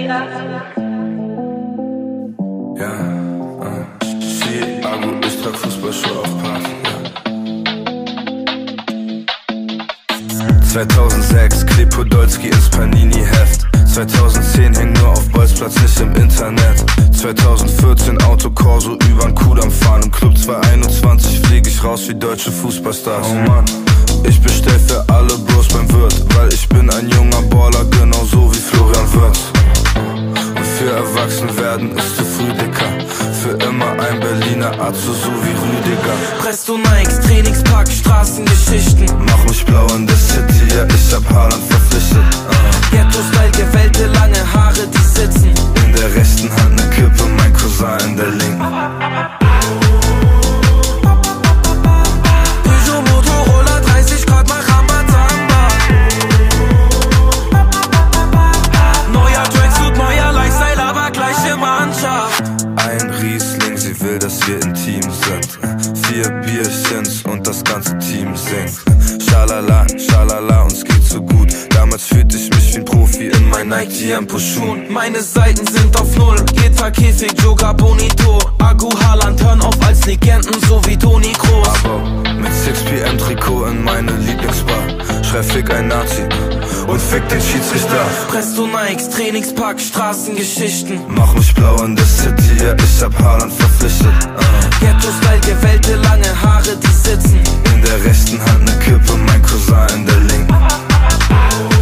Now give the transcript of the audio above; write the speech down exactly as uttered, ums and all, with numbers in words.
Ja, uh. Chiago, ich trag Fußballschuhe auf Party, ja. zweitausendsechs, Kleb Podolski ins Panini-Heft. zweitausendzehn häng nur auf Bolzplatz, nicht im Internet. zweitausendvierzehn Auto Corso übern Kudamm fahren. Im Club zweihunderteinundzwanzig flieg ich raus wie deutsche Fußballstars. Oh Mann, ich bestell für alle Bros beim Wirt, weil ich bin ein junger Baller, genauso wie Florian Wirtz. Und für Erwachsenwerden ist zu früh, Dicker. Für immer ein Berliner Atzo, so wie Rüdiger. Presto Nikes, Trainingspack, Straßengeschichten. Mach mich blau in der City, ja, ich hab Haaland verpflichtet. uh. Ghetto-Style, gewellte lange Haare, die sitzen. In der rechten Hand ne Kippe, mein Cousin in der linken. Peugeot, Motorola, dreißig Grad, mach Rambazamba. Neuer Tracksuit, neuer Lifestyle, aber gleiche Mannschaft. Ein Riesling, sie will, dass wir intim sind. Vier Bierchens und das ganze Team singt. Schalala, schalala, uns geht's so gut. Damals fühlte ich mich wie ein Profi in meinen Nike Tiempo-Schuhen. Meine Seiten sind auf Null, Gitter, Käfig, Joga, Bonito. Agu, Haaland, hören auf als Legenden, so wie Toni Kroos. Aber mit six P M Trikot in meine Lieblingsbar. Schrei fick ein Nazi und fick den Schiedsrichter. Presto Nikes, Trainingspack, Straßengeschichten. Mach mich blau in der City, ja, ich hab Haaland verpflichtet. uh. Ghetto-Style, gewellte lange Haare, die sitzen. In der rechten Hand ne Kippe, mein Cousin in der linken.